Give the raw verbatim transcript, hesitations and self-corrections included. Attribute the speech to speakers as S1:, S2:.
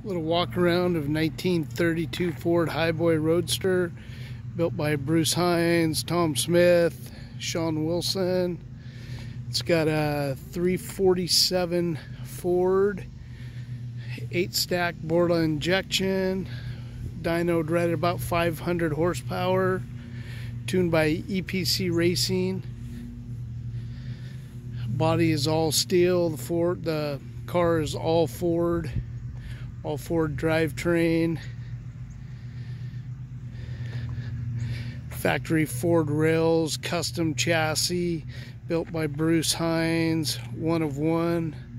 S1: Little walk around of nineteen thirty-two Ford Highboy Roadster, built by Bruce Hines, Tom Smith, Sean Wilson. It's got a three forty-seven Ford, eight stack Borla injection, dynoed right at about five hundred horsepower, tuned by E P C Racing. Body is all steel. The Ford, the car is all Ford. All Ford drivetrain, factory Ford rails, custom chassis, built by Bruce Hines, one of one.